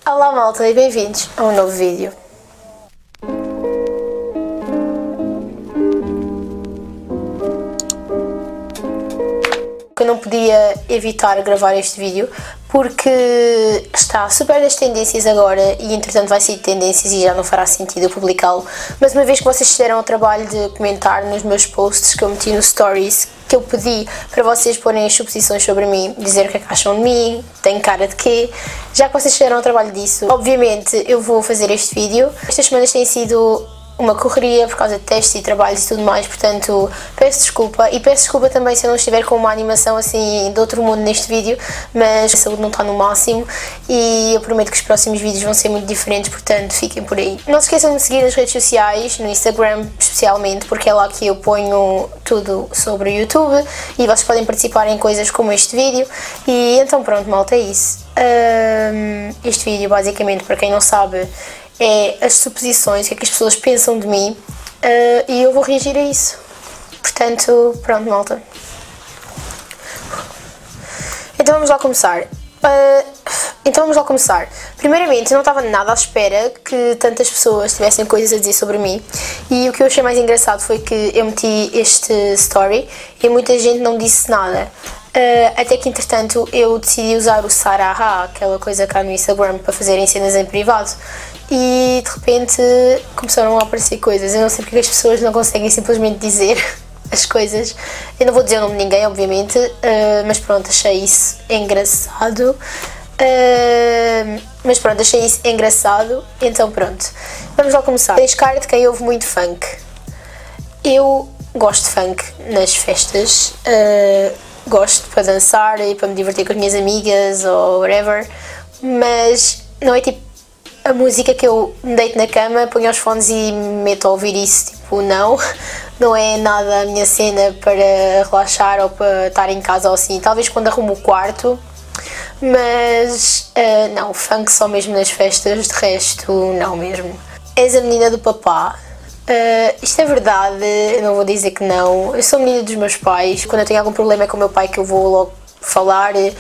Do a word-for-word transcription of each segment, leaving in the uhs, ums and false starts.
Olá malta e bem-vindos a um novo vídeo. Eu não podia evitar gravar este vídeo porque está super das tendências agora e entretanto vai sair de tendências e já não fará sentido eu publicá-lo, mas uma vez que vocês fizeram o trabalho de comentar nos meus posts que eu meti no Stories, que eu pedi para vocês porem as suposições sobre mim, dizer o que é que acham de mim, tem cara de quê, já que vocês fizeram o trabalho disso, obviamente eu vou fazer este vídeo. Estas semanas têm sido uma correria por causa de testes e trabalhos e tudo mais, portanto peço desculpa e peço desculpa também se eu não estiver com uma animação assim de outro mundo neste vídeo, mas a saúde não está no máximo e eu prometo que os próximos vídeos vão ser muito diferentes, portanto fiquem por aí. Não se esqueçam de me seguir nas redes sociais, no Instagram especialmente, porque é lá que eu ponho tudo sobre o YouTube e vocês podem participar em coisas como este vídeo. E então pronto malta, é isso. Um, este vídeo basicamente, para quem não sabe, é as suposições, o que é que as pessoas pensam de mim, uh, e eu vou reagir a isso. Portanto, pronto malta. Então vamos lá começar. Uh, então vamos lá começar. Primeiramente, eu não estava nada à espera que tantas pessoas tivessem coisas a dizer sobre mim, e o que eu achei mais engraçado foi que eu meti este story e muita gente não disse nada. Uh, até que entretanto eu decidi usar o Saraha, aquela coisa cá no Instagram, para fazerem cenas em privado. E de repente começaram a aparecer coisas. Eu não sei porque as pessoas não conseguem simplesmente dizer as coisas. Eu não vou dizer o nome de ninguém, obviamente, uh, mas pronto, achei isso engraçado. Uh, mas pronto, achei isso engraçado. Então pronto, vamos lá começar. Tens cara de quem ouve muito funk. Eu gosto de funk nas festas. Uh, gosto para dançar e para me divertir com as minhas amigas ou whatever. Mas não é tipo a música que eu me deito na cama, ponho os fones e me meto a ouvir isso, tipo, não, não é nada a minha cena para relaxar ou para estar em casa ou assim, talvez quando arrumo o quarto, mas uh, não, funk só mesmo nas festas, de resto não mesmo. És a menina do papá. Uh, isto é verdade, eu não vou dizer que não, eu sou a menina dos meus pais, quando eu tenho algum problema é com o meu pai que eu vou logo falar, e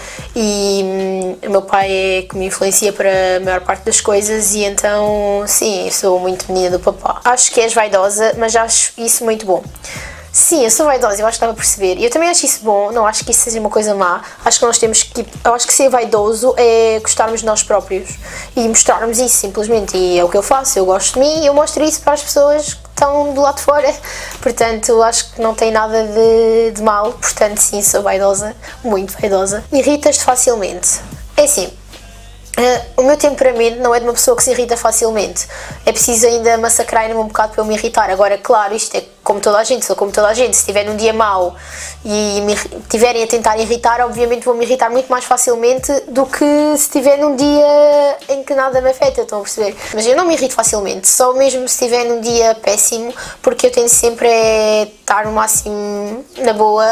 hum, o meu pai é que me influencia para a maior parte das coisas e então sim, eu sou muito menina do papá. Acho que és vaidosa, mas acho isso muito bom. Sim, eu sou vaidosa, eu acho que dá para perceber. Eu também acho isso bom, não acho que isso seja uma coisa má. Acho que nós temos que, eu acho que ser vaidoso é gostarmos de nós próprios e mostrarmos isso simplesmente, e é o que eu faço, eu gosto de mim e eu mostro isso para as pessoas que estão do lado de fora, portanto acho que não tem nada de, de mal, portanto sim, sou vaidosa, muito vaidosa. Irritas-te facilmente. É assim, Uh, o meu temperamento não é de uma pessoa que se irrita facilmente, é preciso ainda massacrar-me um bocado para eu me irritar. Agora, claro, isto é como toda a gente, sou como toda a gente, se estiver num dia mau e me estiverem a tentar irritar, obviamente vou me irritar muito mais facilmente do que se estiver num dia em que nada me afeta, estão a perceber? Mas eu não me irrito facilmente, só mesmo se estiver num dia péssimo, porque eu tento sempre é estar no máximo na boa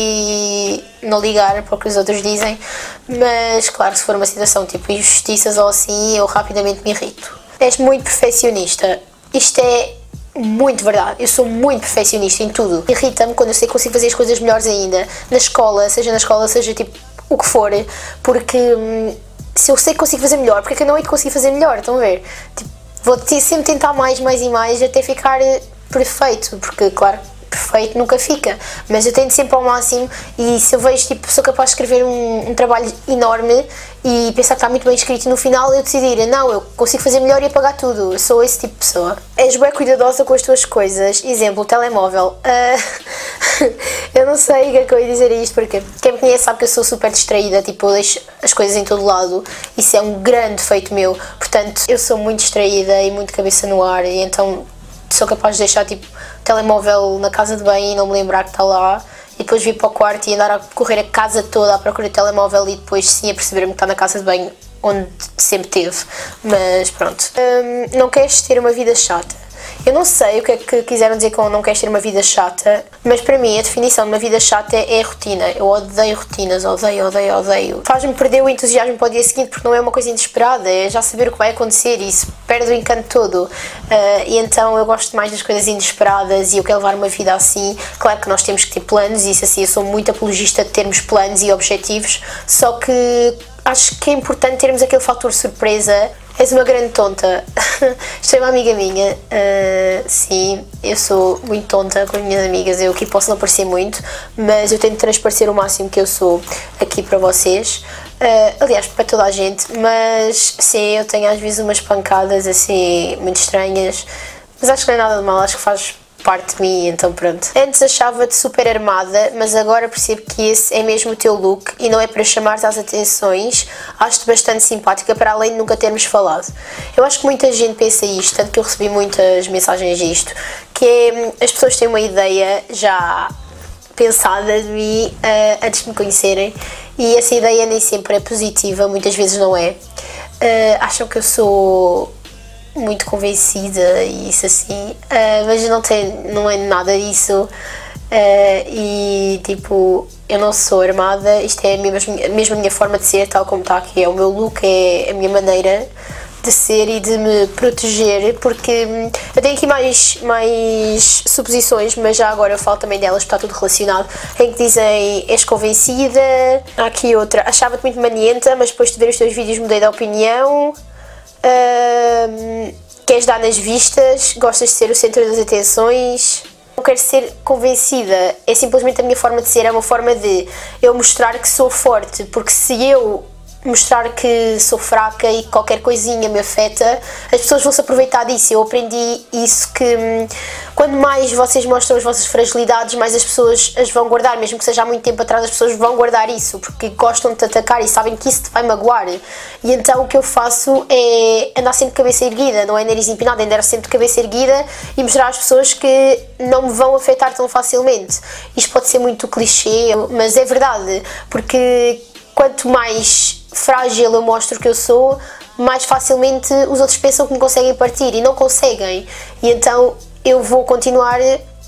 e não ligar para o que os outros dizem, mas claro, se for uma situação tipo injustiças ou assim, eu rapidamente me irrito. És muito perfeccionista. Isto é muito verdade, eu sou muito perfeccionista em tudo. Irrita-me quando eu sei que consigo fazer as coisas melhores ainda, na escola, seja na escola, seja tipo o que for, porque hum, se eu sei que consigo fazer melhor, porque é que eu não hei de conseguir fazer melhor, estão a ver? Tipo, vou sempre tentar mais, mais e mais até ficar perfeito, porque claro, perfeito nunca fica, mas eu tento sempre ao máximo, e se eu vejo, tipo, sou capaz de escrever um, um trabalho enorme e pensar que está muito bem escrito e no final eu decidir, não, eu consigo fazer melhor e apagar tudo, eu sou esse tipo de pessoa. És bem cuidadosa com as tuas coisas, exemplo, o telemóvel. Uh, eu não sei o que é que eu ia dizer a isto, porque quem me conhece sabe que eu sou super distraída, tipo, eu deixo as coisas em todo lado, isso é um grande defeito meu, portanto, eu sou muito distraída e muito cabeça no ar, e então sou capaz de deixar tipo o telemóvel na casa de banho e não me lembrar que está lá, e depois vir para o quarto e andar a correr a casa toda à procura do telemóvel e depois sim a perceber-me que está na casa de banho onde sempre teve. Mas pronto, hum, não queres ter uma vida chata. Eu não sei o que é que quiseram dizer com não queres ter uma vida chata, mas para mim a definição de uma vida chata é a rotina. Eu odeio rotinas, odeio, odeio, odeio. Faz-me perder o entusiasmo para o dia seguinte porque não é uma coisa inesperada, é já saber o que vai acontecer e isso perde o encanto todo. Uh, e então eu gosto mais das coisas inesperadas e eu quero levar uma vida assim. Claro que nós temos que ter planos e isso assim, eu sou muito apologista de termos planos e objetivos, só que acho que é importante termos aquele fator surpresa És uma grande tonta. Isto é uma amiga minha. Uh, sim, eu sou muito tonta com as minhas amigas. Eu aqui posso não parecer muito, mas eu tento transparecer o máximo que eu sou aqui para vocês. Uh, aliás, para toda a gente. Mas sim, eu tenho às vezes umas pancadas assim muito estranhas. Mas acho que não é nada de mal, acho que faz parte de mim, então pronto. Antes achava-te super armada, mas agora percebo que esse é mesmo o teu look e não é para chamar-te às atenções. Acho-te bastante simpática, para além de nunca termos falado. Eu acho que muita gente pensa isto, tanto que eu recebi muitas mensagens disto, que é, as pessoas têm uma ideia já pensada de mim uh, antes de me conhecerem, e essa ideia nem sempre é positiva, muitas vezes não é. Uh, acham que eu sou muito convencida e isso assim, uh, mas não, tem, não é nada disso, uh, e tipo, eu não sou armada, isto é mesmo, mesmo a minha forma de ser, tal como está aqui, é o meu look, é a minha maneira de ser e de me proteger, porque eu tenho aqui mais, mais suposições, mas já agora eu falo também delas, porque está tudo relacionado, em que dizem, és convencida, há aqui outra, achava-te muito manienta, mas depois de ver os teus vídeos mudei de opinião. Uh, queres dar nas vistas, gostas de ser o centro das atenções. Não quero ser convencida, é simplesmente a minha forma de ser, é uma forma de eu mostrar que sou forte, porque se eu mostrar que sou fraca e que qualquer coisinha me afeta, as pessoas vão se aproveitar disso. Eu aprendi isso, que hum, quando mais vocês mostram as vossas fragilidades, mais as pessoas as vão guardar, mesmo que seja há muito tempo atrás, as pessoas vão guardar isso, porque gostam de te atacar e sabem que isso te vai magoar. E então o que eu faço é andar sempre de cabeça erguida, não é nariz empinado, é andar sempre de cabeça erguida e mostrar às pessoas que não me vão afetar tão facilmente. Isto pode ser muito clichê, mas é verdade, porque quanto mais frágil eu mostro que eu sou, mais facilmente os outros pensam que me conseguem partir e não conseguem. E então eu vou continuar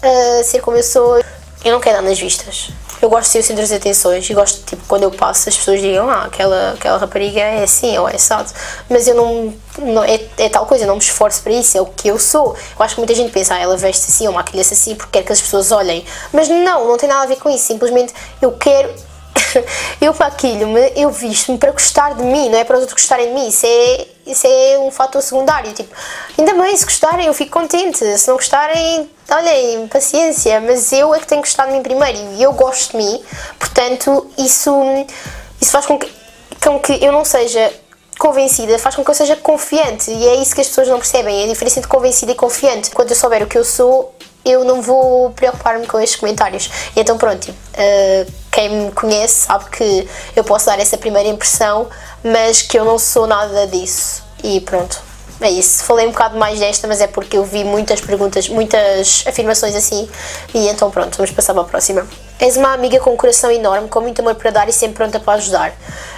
a ser como eu sou. Eu não quero dar nas vistas. Eu gosto de ser o centro das atenções e gosto, tipo, quando eu passo as pessoas digam, ah, aquela, aquela rapariga é assim ou é assado. Mas eu não, não é, é tal coisa, eu não me esforço para isso, é o que eu sou. Eu acho que muita gente pensa, ah, ela veste assim ou maquilha-se assim porque quer que as pessoas olhem. Mas não, não tem nada a ver com isso, simplesmente eu quero... eu maquilho-me, eu visto-me para gostar de mim, não é para os outros gostarem de mim, isso é, isso é um fator secundário, tipo, ainda bem, se gostarem eu fico contente, se não gostarem, olhem, paciência, mas eu é que tenho que gostar de mim primeiro e eu gosto de mim, portanto, isso, isso faz com que, com que eu não seja convencida, faz com que eu seja confiante e é isso que as pessoas não percebem, é a diferença entre convencida e confiante. Quando eu souber o que eu sou, eu não vou preocupar-me com estes comentários. E então pronto, uh, quem me conhece sabe que eu posso dar essa primeira impressão, mas que eu não sou nada disso. E pronto, é isso. Falei um bocado mais desta, mas é porque eu vi muitas perguntas, muitas afirmações assim, e então pronto, vamos passar para a próxima. És uma amiga com um coração enorme, com muito amor para dar e sempre pronta para ajudar.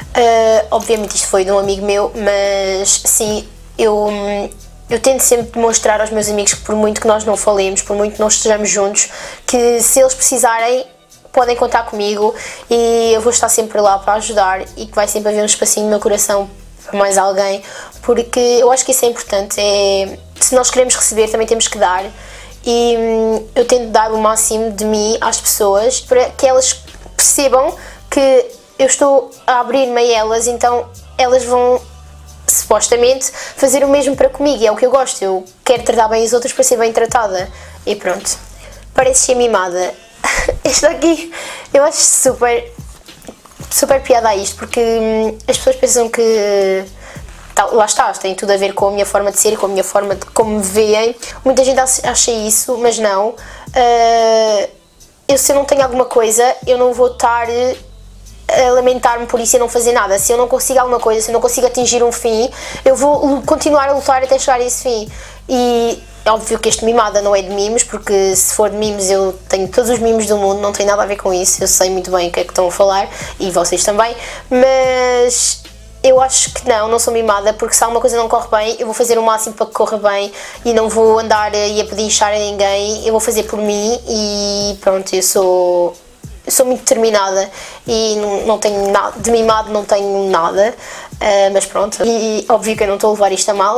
Uh, obviamente isto foi de um amigo meu, mas sim, eu... Eu tento sempre demonstrar aos meus amigos que por muito que nós não falemos, por muito que não estejamos juntos, que se eles precisarem, podem contar comigo e eu vou estar sempre lá para ajudar e que vai sempre haver um espacinho no meu coração para mais alguém, porque eu acho que isso é importante, é, se nós queremos receber também temos que dar e hum, eu tento dar o máximo de mim às pessoas para que elas percebam que eu estou a abrir-me a elas, então elas vão supostamente fazer o mesmo para comigo, e é o que eu gosto, eu quero tratar bem os outros para ser bem tratada e pronto. Parece ser mimada. Este aqui eu acho super super piada a isto, porque hum, as pessoas pensam que tá, lá está, tem tudo a ver com a minha forma de ser e com a minha forma de como me veem. Muita gente acha isso, mas não. Uh, eu, se eu não tenho alguma coisa, eu não vou estar a lamentar-me por isso e não fazer nada. Se eu não consigo alguma coisa, se eu não consigo atingir um fim, eu vou continuar a lutar até chegar a esse fim. E é óbvio que este mimada não é de mimos, porque se for de mimos eu tenho todos os mimos do mundo, não tem nada a ver com isso, eu sei muito bem o que é que estão a falar, e vocês também, mas eu acho que não, não sou mimada, porque se alguma coisa não corre bem, eu vou fazer o máximo para que corra bem, e não vou andar e a pedinchar a ninguém, eu vou fazer por mim, e pronto, eu sou... Eu sou muito determinada e não, não tenho nada, de mimado não tenho nada, uh, mas pronto, e óbvio que eu não estou a levar isto a mal.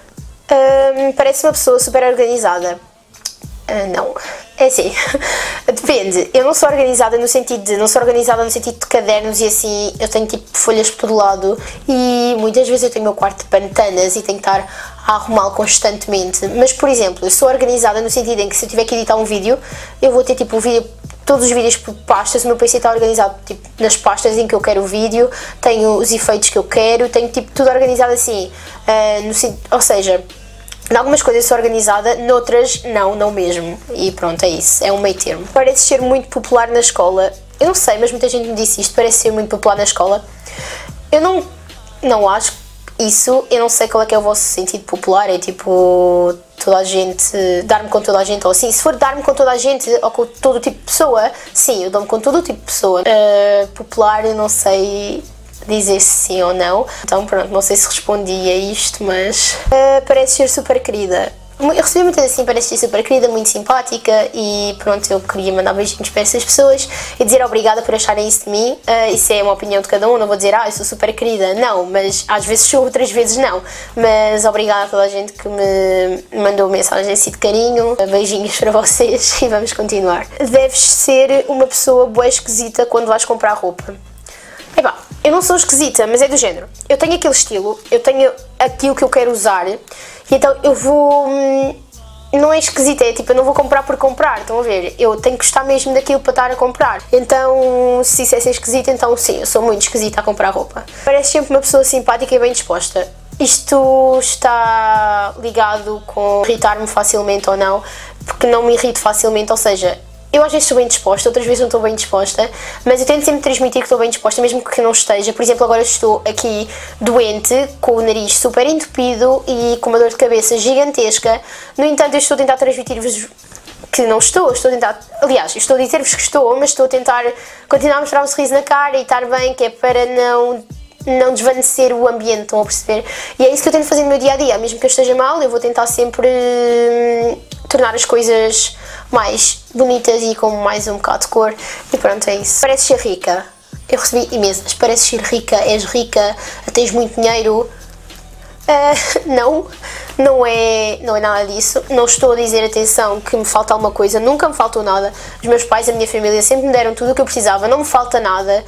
Uh, parece uma pessoa super organizada. Uh, não, é assim, Depende, eu não sou organizada no sentido de, não sou organizada no sentido de cadernos e assim, eu tenho tipo folhas por todo lado e muitas vezes eu tenho o meu quarto de pantanas e tenho que estar a arrumá-lo constantemente, mas por exemplo, eu sou organizada no sentido em que se eu tiver que editar um vídeo, eu vou ter tipo o vídeo, todos os vídeos por pastas, o meu P C está organizado tipo nas pastas em que eu quero o vídeo, tenho os efeitos que eu quero, tenho tipo tudo organizado assim, uh, no, ou seja, em algumas coisas sou organizada, noutras não, não mesmo. E pronto, é isso, é um meio termo. Parece ser muito popular na escola. Eu não sei, mas muita gente me disse isto, parece ser muito popular na escola. Eu não, não acho isso, eu não sei qual é que é o vosso sentido popular, é tipo, toda a gente, dar-me com toda a gente, ou assim, se for dar-me com toda a gente, ou com todo o tipo de pessoa, sim, eu dou-me com todo o tipo de pessoa. Uh, popular, eu não sei dizer se sim ou não, então pronto, não sei se respondi a isto, mas uh, parece ser super querida. Eu recebi muitas assim, parece ser super querida, muito simpática e pronto, eu queria mandar beijinhos para essas pessoas e dizer obrigada por acharem isso de mim. Uh, isso é uma opinião de cada um, não vou dizer, ah, eu sou super querida, não, mas às vezes sou, outras vezes não. Mas obrigada a toda a gente que me mandou mensagens assim de carinho, beijinhos para vocês e vamos continuar. Deves ser uma pessoa boa esquisita quando vais comprar roupa. Epá, eu não sou esquisita, mas é do género. Eu tenho aquele estilo, eu tenho aquilo que eu quero usar e então eu vou... Não é esquisita, é tipo, eu não vou comprar por comprar, estão a ver? Eu tenho que gostar mesmo daquilo para estar a comprar. Então, se isso é ser esquisita, então sim, eu sou muito esquisita a comprar roupa. Parece sempre uma pessoa simpática e bem disposta. Isto está ligado com irritar-me facilmente ou não, porque não me irrito facilmente, ou seja... Eu às vezes estou bem disposta, outras vezes não estou bem disposta, mas eu tento sempre transmitir que estou bem disposta, mesmo que não esteja. Por exemplo, agora estou aqui doente, com o nariz super entupido e com uma dor de cabeça gigantesca. No entanto, eu estou a tentar transmitir-vos que não estou, estou a tentar... Aliás, eu estou a dizer-vos que estou, mas estou a tentar continuar a mostrar um sorriso na cara e estar bem, que é para não... não desvanecer o ambiente, estão a perceber? E é isso que eu tento fazer no meu dia-a-dia, mesmo que eu esteja mal, eu vou tentar sempre hum, tornar as coisas mais bonitas e com mais um bocado de cor, e pronto, é isso. Pareces ser rica, eu recebi imensas, pareces ser rica, és rica, tens muito dinheiro. Uh, não, não é, não é nada disso, não estou a dizer, atenção, que me falta alguma coisa, nunca me faltou nada, os meus pais, a minha família sempre me deram tudo o que eu precisava, não me falta nada,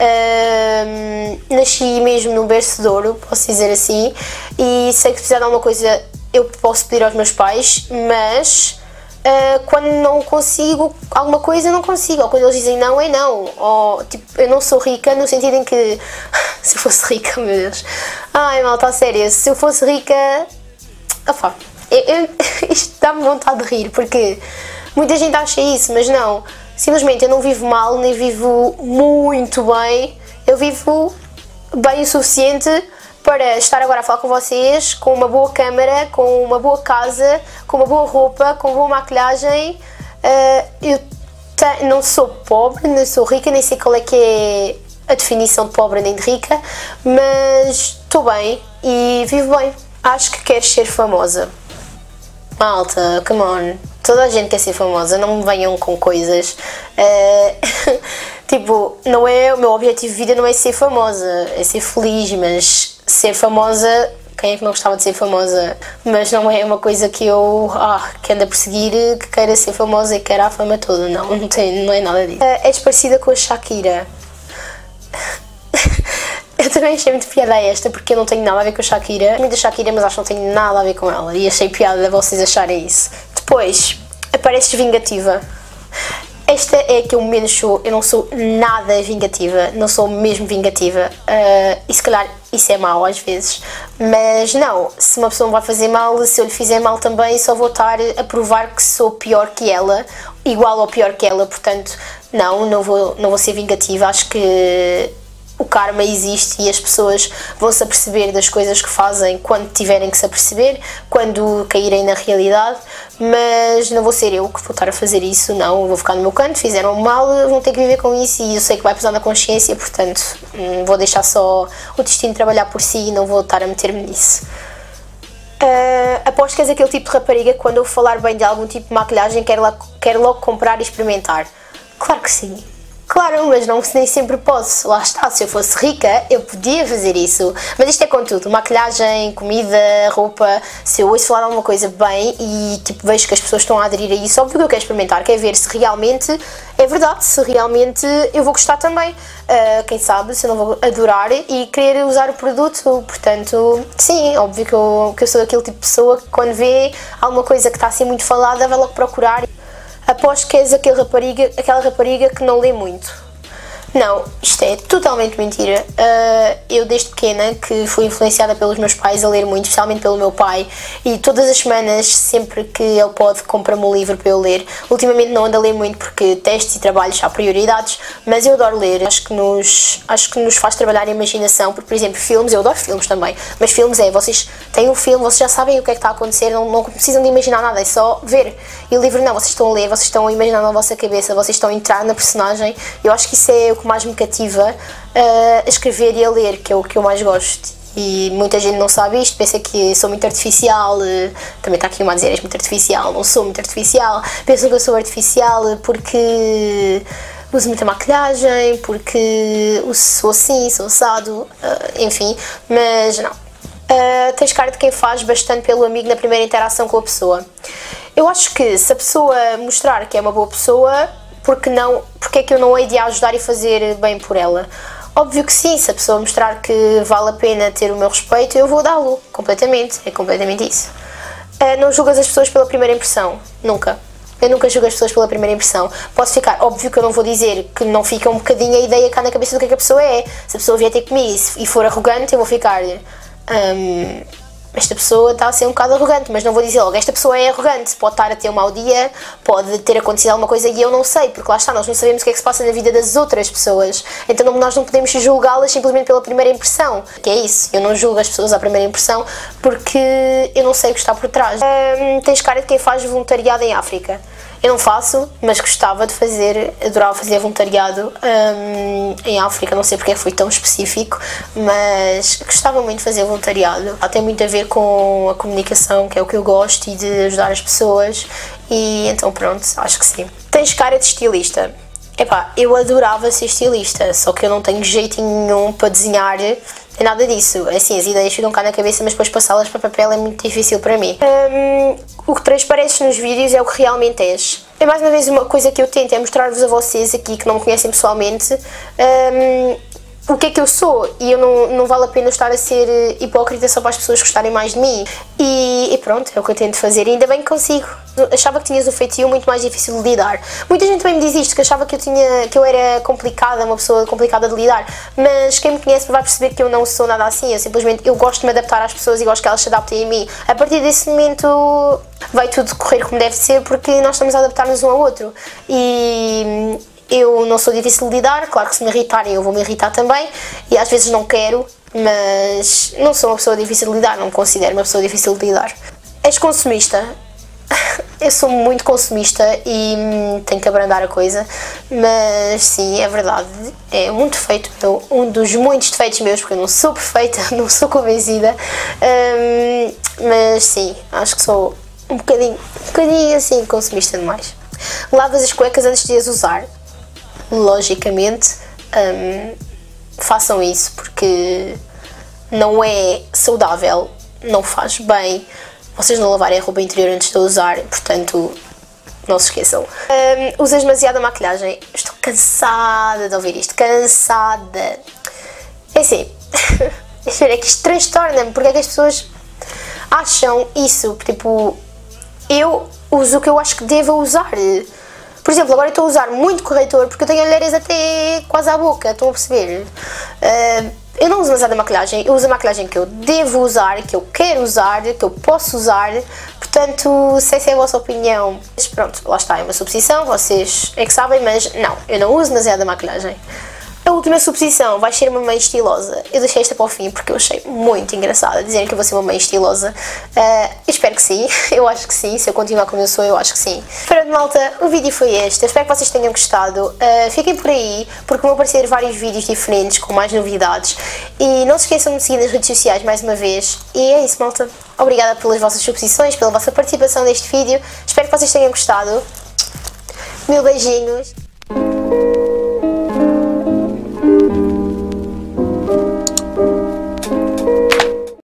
uh, nasci mesmo no berço de ouro, posso dizer assim, e sei que se precisar de alguma coisa eu posso pedir aos meus pais, mas... Uh, quando não consigo alguma coisa, não consigo, ou quando eles dizem não, é não, ou tipo, eu não sou rica no sentido em que se eu fosse rica, meu Deus, ai malta, a sério, se eu fosse rica, opa, eu, eu, isto dá-me vontade de rir, porque muita gente acha isso, mas não, simplesmente eu não vivo mal, nem vivo muito bem, eu vivo bem o suficiente para estar agora a falar com vocês, com uma boa câmara, com uma boa casa, com uma boa roupa, com boa maquilhagem. Uh, eu te, não sou pobre, não sou rica, nem sei qual é que é a definição de pobre nem de rica, mas estou bem e vivo bem. Acho que queres ser famosa. Malta, come on, toda a gente quer ser famosa, não me venham com coisas. Uh, tipo, não é, o meu objetivo de vida não é ser famosa, é ser feliz, mas... Ser famosa, quem é que não gostava de ser famosa? Mas não é uma coisa que eu ah, que ando a perseguir, que queira ser famosa e queira a fama toda, não, não, tem, não é nada disso. Uh, és parecida com a Shakira. Eu também achei muito piada esta, porque eu não tenho nada a ver com a Shakira. Muito da Shakira, mas acho que não tenho nada a ver com ela. E achei piada de vocês acharem isso. Depois, apareces vingativa. Esta é a que eu menos sou, eu não sou nada vingativa, não sou mesmo vingativa, uh, e se calhar isso é mau às vezes, mas não, se uma pessoa me vai fazer mal, se eu lhe fizer mal também, só vou estar a provar que sou pior que ela, igual ou pior que ela, portanto, não, não vou, não vou ser vingativa, acho que o karma existe e as pessoas vão se aperceber das coisas que fazem quando tiverem que se aperceber, quando caírem na realidade, mas não vou ser eu que vou estar a fazer isso, não, vou ficar no meu canto, fizeram mal, vão ter que viver com isso e eu sei que vai pesar na consciência, portanto vou deixar só o destino trabalhar por si e não vou estar a meter-me nisso. Uh, aposto que és aquele tipo de rapariga que quando eu falar bem de algum tipo de maquilhagem quer, lá, quer logo comprar e experimentar. Claro que sim. Claro, mas não, nem sempre posso. Lá está, se eu fosse rica, eu podia fazer isso. Mas isto é com tudo, maquilhagem, comida, roupa. Se eu ouço falar alguma coisa bem e tipo, vejo que as pessoas estão a aderir a isso, óbvio que eu quero experimentar, quero ver se realmente é verdade, se realmente eu vou gostar também. Uh, quem sabe se eu não vou adorar e querer usar o produto. Portanto, sim, óbvio que eu, que eu sou aquele tipo de pessoa que quando vê alguma coisa que está assim muito falada vai logo procurar. Aposto que és aquele rapariga, aquela rapariga que não lê muito. Não, isto é totalmente mentira. Uh, eu desde pequena que fui influenciada pelos meus pais a ler muito, especialmente pelo meu pai, e todas as semanas, sempre que ele pode, compra-me um livro para eu ler. Ultimamente não ando a ler muito porque testes e trabalhos há prioridades, mas eu adoro ler. Acho que nos, acho que nos faz trabalhar a imaginação, porque, por exemplo, filmes, eu adoro filmes também, mas filmes é, vocês têm um filme, vocês já sabem o que é que está a acontecer, não, não precisam de imaginar nada, é só ver. E o livro não, vocês estão a ler, vocês estão a imaginar na vossa cabeça, vocês estão a entrar na personagem. Eu acho que isso é o que mais me cativa uh, a escrever e a ler, que é o que eu mais gosto. E muita gente não sabe isto, pensa que sou muito artificial, uh, também está aqui uma a dizer, és muito artificial, não sou muito artificial, pensam que eu sou artificial porque uso muita maquilhagem, porque sou assim, sou assado, uh, enfim, mas não. Uh, tens cara de quem faz bastante pelo amigo na primeira interação com a pessoa. Eu acho que se a pessoa mostrar que é uma boa pessoa, porque não, porque é que eu não hei de a ajudar e fazer bem por ela? Óbvio que sim, se a pessoa mostrar que vale a pena ter o meu respeito, eu vou dá-lo, completamente, é completamente isso. Uh, não julgas as pessoas pela primeira impressão, nunca. Eu nunca julgo as pessoas pela primeira impressão. Posso ficar, óbvio que eu não vou dizer que não fica um bocadinho a ideia cá na cabeça do que é que a pessoa é. Se a pessoa vier ter comigo e for arrogante, eu vou ficar... Um, esta pessoa está a ser um bocado arrogante, mas não vou dizer logo, esta pessoa é arrogante, pode estar a ter um mau dia, pode ter acontecido alguma coisa e eu não sei, porque lá está, nós não sabemos o que é que se passa na vida das outras pessoas, então nós não podemos julgá-las simplesmente pela primeira impressão, que é isso, eu não julgo as pessoas à primeira impressão porque eu não sei o que está por trás. Hum, tens cara de quem faz voluntariado em África. Eu não faço, mas gostava de fazer, adorava fazer voluntariado um, em África, não sei porque foi tão específico, mas gostava muito de fazer voluntariado. Tem muito a ver com a comunicação, que é o que eu gosto, e de ajudar as pessoas, e então pronto, acho que sim. Tens cara de estilista. Epá, eu adorava ser estilista, só que eu não tenho jeitinho nenhum para desenhar. É nada disso, é assim, as ideias ficam cá na cabeça, mas depois passá-las para papel é muito difícil para mim. Um, o que transpareces nos vídeos é o que realmente és. É mais uma vez uma coisa que eu tento, é mostrar-vos a vocês aqui que não me conhecem pessoalmente um, o que é que eu sou, e eu não, não vale a pena estar a ser hipócrita só para as pessoas gostarem mais de mim. E, e pronto, é o que eu tento fazer, e ainda bem que consigo. Achava que tinhas o feitio muito mais difícil de lidar. Muita gente também me diz isto, que achava que eu, tinha, que eu era complicada, uma pessoa complicada de lidar, mas quem me conhece vai perceber que eu não sou nada assim. Eu simplesmente eu gosto de me adaptar às pessoas e gosto que elas se adaptem a mim. A partir desse momento vai tudo correr como deve ser, porque nós estamos a adaptar-nos um ao outro. E eu não sou difícil de lidar, claro que se me irritarem eu vou me irritar também, e às vezes não quero, mas não sou uma pessoa difícil de lidar, não me considero uma pessoa difícil de lidar. És consumista? Eu sou muito consumista e hum, tenho que abrandar a coisa, mas sim, é verdade, é um defeito meu, um dos muitos defeitos meus, porque eu não sou perfeita, não sou convencida, hum, mas sim, acho que sou um bocadinho, um bocadinho assim consumista demais. Lavas as cuecas antes de as usar? Logicamente, hum, façam isso, porque não é saudável, não faz bem vocês não lavarem a roupa interior antes de a usar, portanto, não se esqueçam. Um, usas demasiada maquilhagem? Estou cansada de ouvir isto, cansada. É assim, é que isto transtorna-me, porque é que as pessoas acham isso, tipo, eu uso o que eu acho que devo usar. Por exemplo, agora eu estou a usar muito corretor porque eu tenho olheiras até quase à boca, estão a perceber? Uh, eu não uso demasiada maquilhagem, eu uso a maquilhagem que eu devo usar, que eu quero usar, que eu posso usar, portanto, sei se é a vossa opinião. Mas pronto, lá está, é uma suposição, vocês é que sabem, mas não, eu não uso demasiada maquilhagem. A última suposição, vai ser uma mãe estilosa. Eu deixei esta para o fim porque eu achei muito engraçada dizerem que eu vou ser uma mãe estilosa. Uh, espero que sim, eu acho que sim, se eu continuar como eu sou, eu acho que sim. Pronto, malta, o vídeo foi este, eu espero que vocês tenham gostado. Uh, fiquem por aí, porque vão aparecer vários vídeos diferentes, com mais novidades. E não se esqueçam de me seguir nas redes sociais mais uma vez. E é isso, malta. Obrigada pelas vossas suposições, pela vossa participação neste vídeo. Espero que vocês tenham gostado. Mil beijinhos.